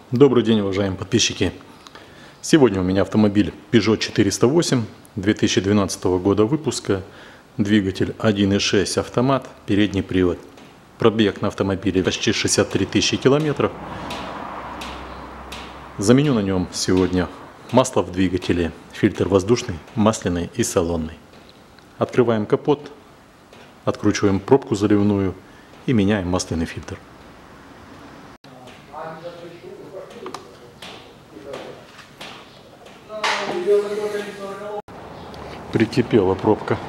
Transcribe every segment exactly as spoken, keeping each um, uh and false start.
Добрый день, уважаемые подписчики! Сегодня у меня автомобиль Peugeot четыреста восемь две тысячи двенадцатого года выпуска, двигатель один и шесть автомат, передний привод. Пробег на автомобиле почти шестьдесят три тысячи километров. Заменю на нем сегодня масло в двигателе, фильтр воздушный, масляный и салонный. Открываем капот, откручиваем пробку заливную и меняем масляный фильтр. Прикипела пробка.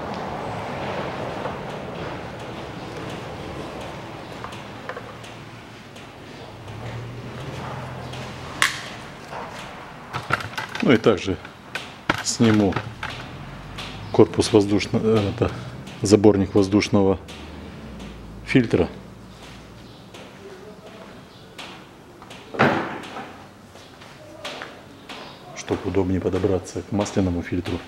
Ну и также сниму корпус воздушного, это заборник воздушного фильтра. Чтобы удобнее подобраться к масляному фильтру.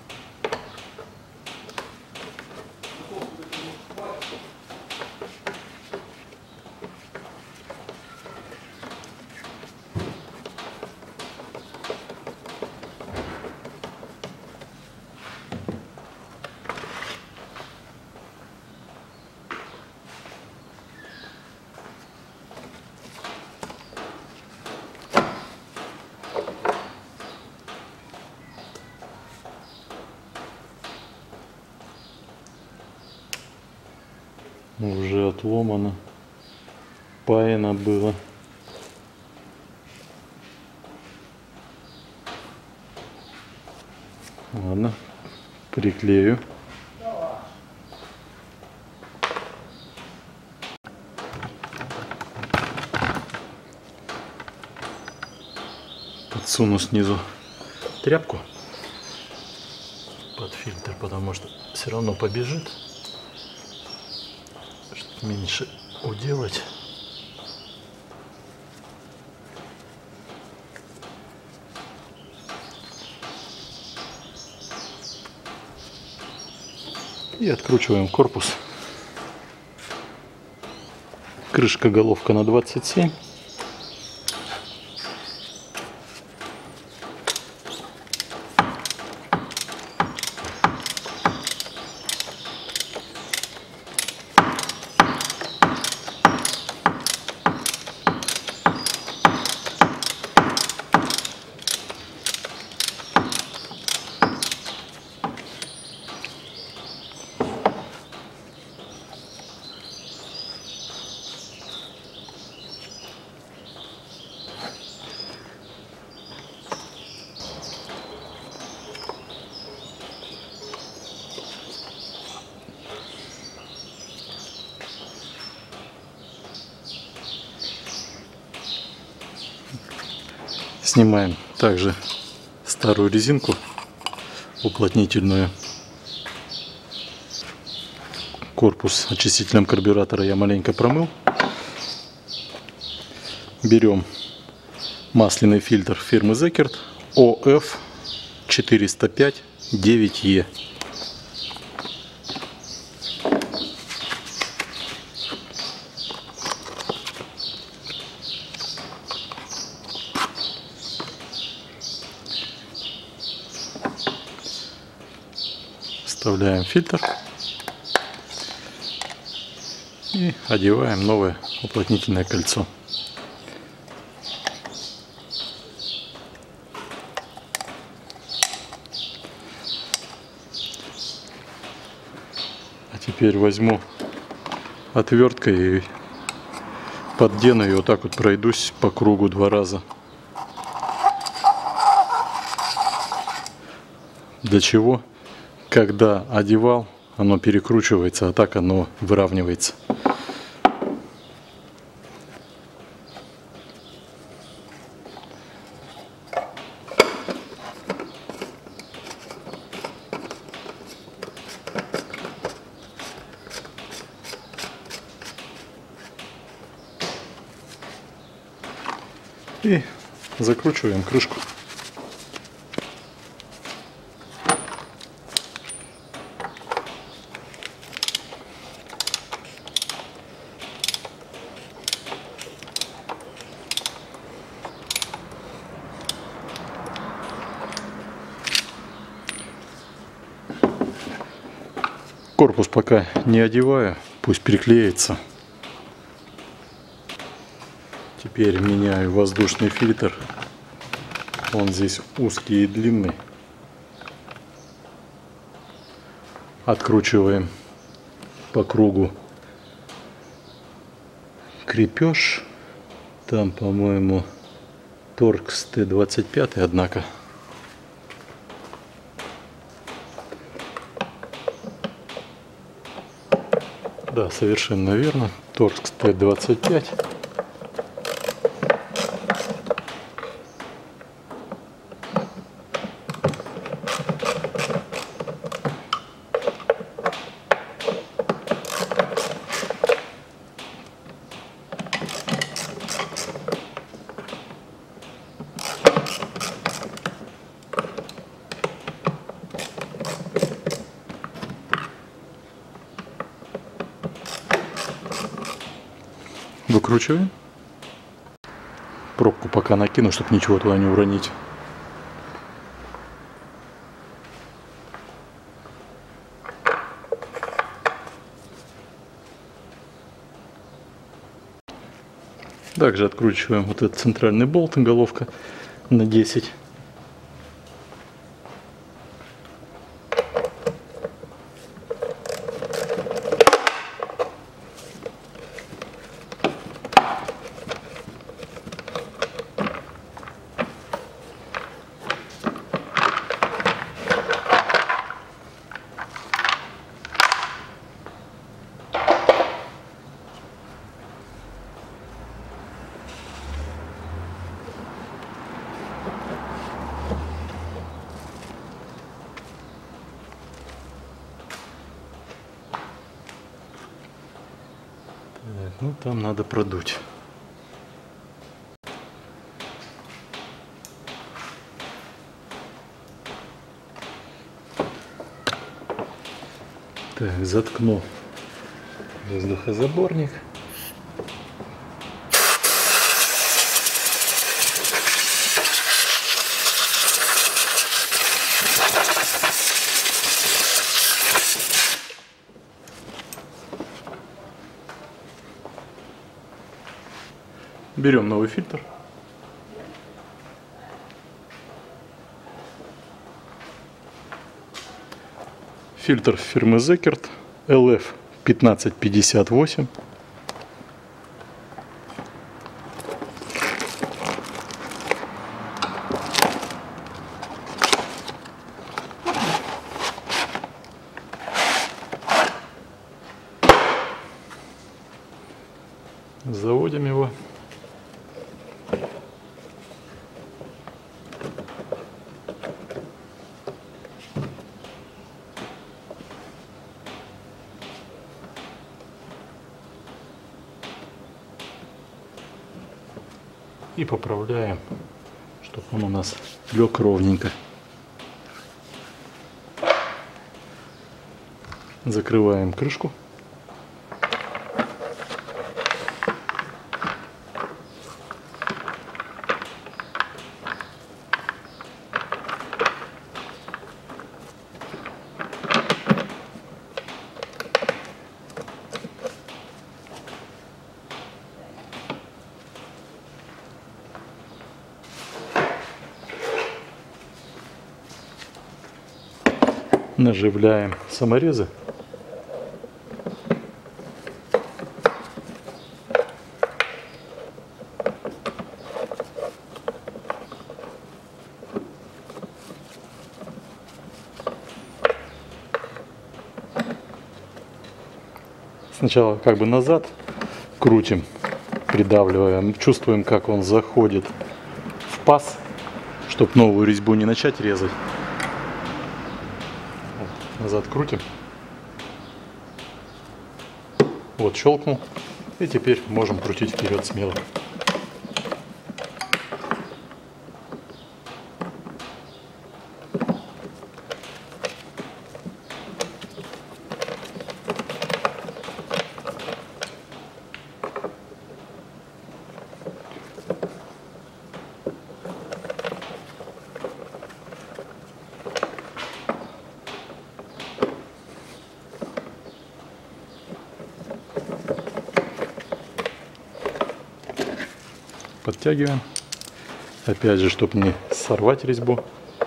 Уже отломано, паяно было. Ладно, приклею. Подсуну снизу тряпку под фильтр, потому что все равно побежит. Меньше уделать. И откручиваем корпус. Крышка, головка на двадцать семь. Снимаем также старую резинку уплотнительную. Корпус очистителем карбюратора я маленько промыл. Берем масляный фильтр фирмы Зекерт О Эф четыреста пять девять Е. Вставляем фильтр и одеваем новое уплотнительное кольцо. А теперь возьму отверткой и поддену и вот так вот пройдусь по кругу два раза. Для чего? Когда одевал, оно перекручивается, а так оно выравнивается. И закручиваем крышку. Корпус пока не одеваю, пусть приклеится. Теперь меняю воздушный фильтр. Он здесь узкий и длинный. Откручиваем по кругу крепеж. Там, по-моему, Торкс Т двадцать пять, однако. Да, совершенно верно. Торкс Т двадцать пять. Выкручиваем. Пробку пока накину, чтобы ничего туда не уронить. Также откручиваем вот этот центральный болт, головка на десять. Ну, там надо продуть. Так, заткну воздухозаборник. Берем новый фильтр. Фильтр фирмы Зекерт эл эф пятнадцать пятьдесят восемь. Заводим его. И поправляем, чтобы он у нас лег ровненько. Закрываем крышку. Наживляем саморезы. Сначала как бы назад крутим, придавливаем, чувствуем, как он заходит в паз, чтобы новую резьбу не начать резать. Назад крутим. Вот, щелкнул. И теперь можем крутить вперед смело. подтягиваем. Опять же, чтобы не сорвать резьбу.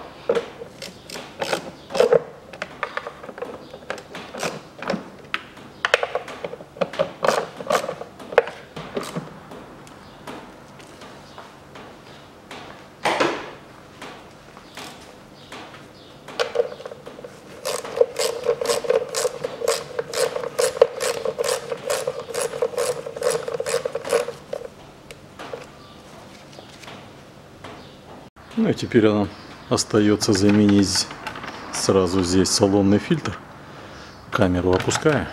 Ну и теперь нам остается заменить сразу здесь салонный фильтр. Камеру опускаем.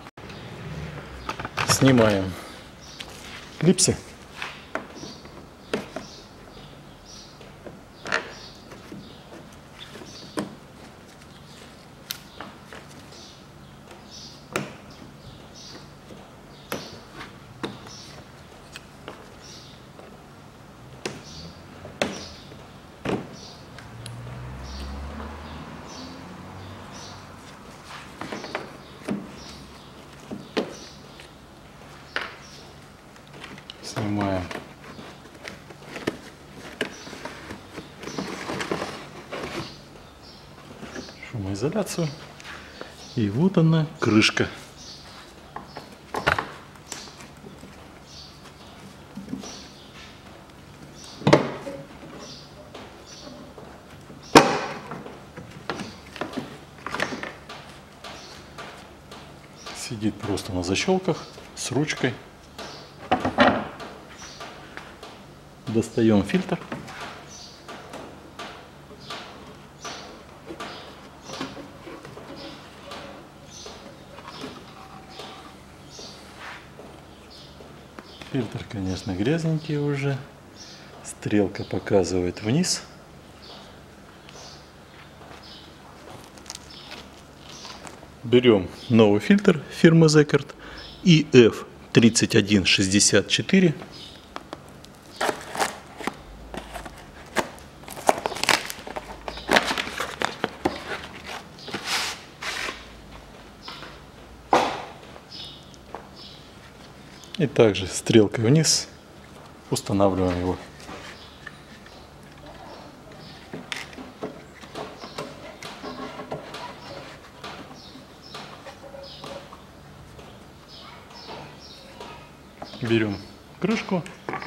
Снимаем клипсы. Снимаем шумоизоляцию. И вот она, крышка. Сидит просто на защелках с ручкой. Достаем фильтр. Фильтр, конечно, грязненький уже. Стрелка показывает вниз. Берем новый фильтр фирмы Zekert и эф тридцать один шестьдесят четыре. И также стрелкой вниз устанавливаем его. Берем крышку.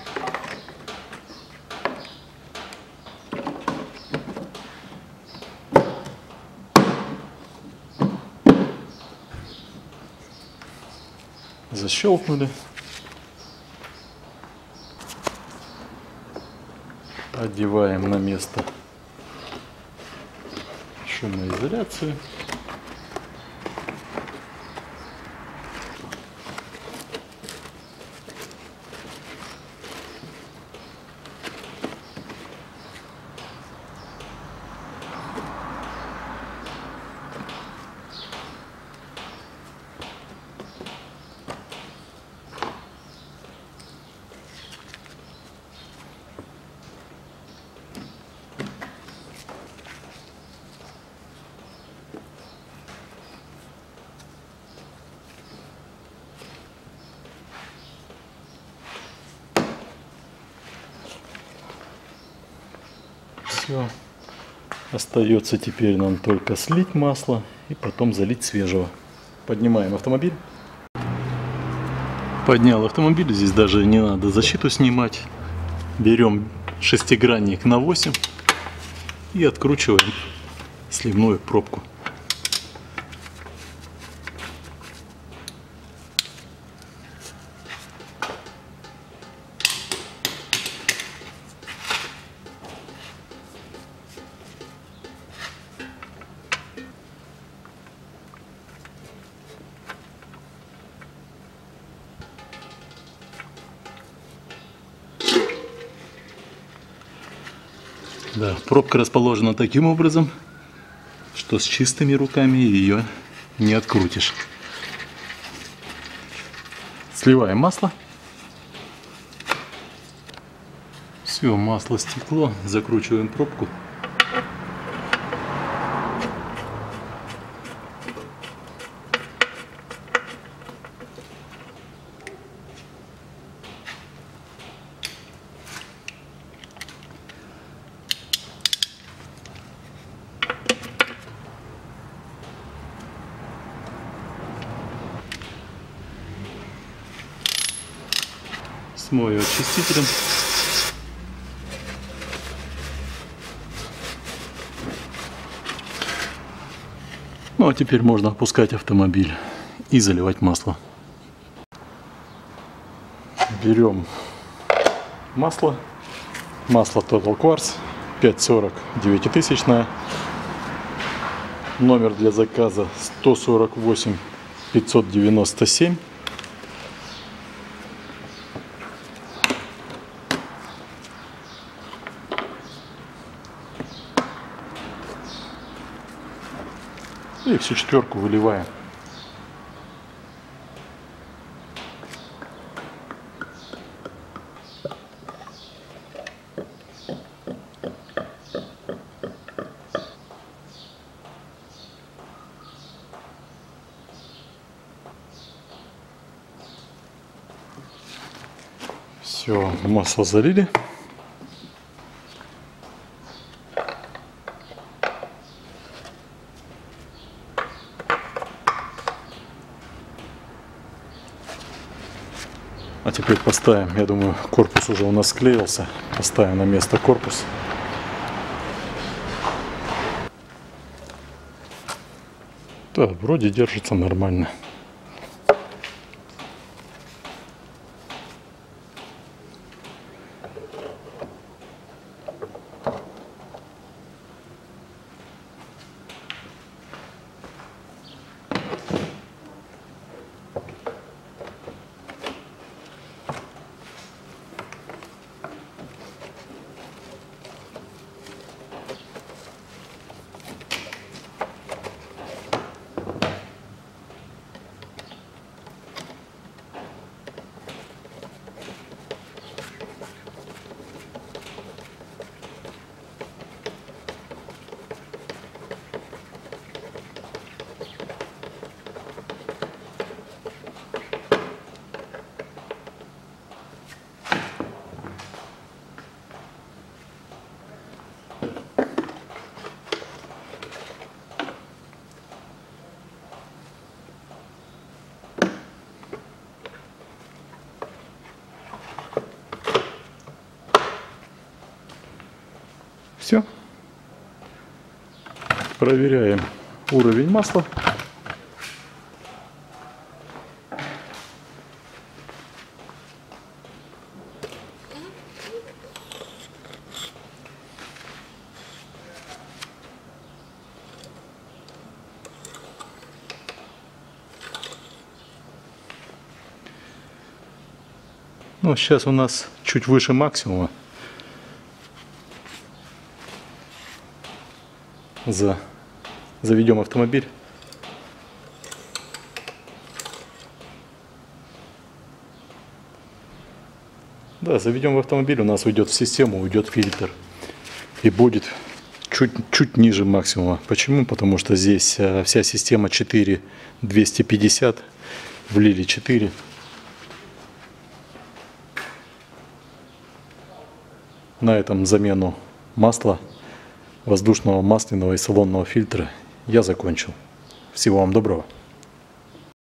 Защелкнули. Одеваем на место шумоизоляцию. Все. Остается теперь нам только слить масло и потом залить свежего. Поднимаем автомобиль. Поднял автомобиль. Здесь даже не надо защиту снимать. Берем шестигранник на восемь и откручиваем сливную пробку. Да, пробка расположена таким образом, что с чистыми руками ее не открутишь. Сливаем масло. Все, масло стекло. Закручиваем пробку. Смою очистителем. Ну а теперь можно опускать автомобиль и заливать масло. Берем масло. Масло Total Quartz пять сорок девятитысячное. Номер для заказа сто сорок восемь пятьсот девяносто семь. И всю четверку выливаем. Все, масло залили. А теперь поставим, я думаю, корпус уже у нас склеился. Поставим на место корпус. Да, вроде держится нормально. Все. Проверяем уровень масла. Ну, сейчас у нас чуть выше максимума. За... Заведем автомобиль. Да, заведем в автомобиль, у нас уйдет в систему, уйдет фильтр. И будет чуть-чуть ниже максимума. Почему? Потому что здесь вся система четыре двести пятьдесят. Влили четыре. На этом замену масла, воздушного, масляного и салонного фильтра я закончил. Всего вам доброго.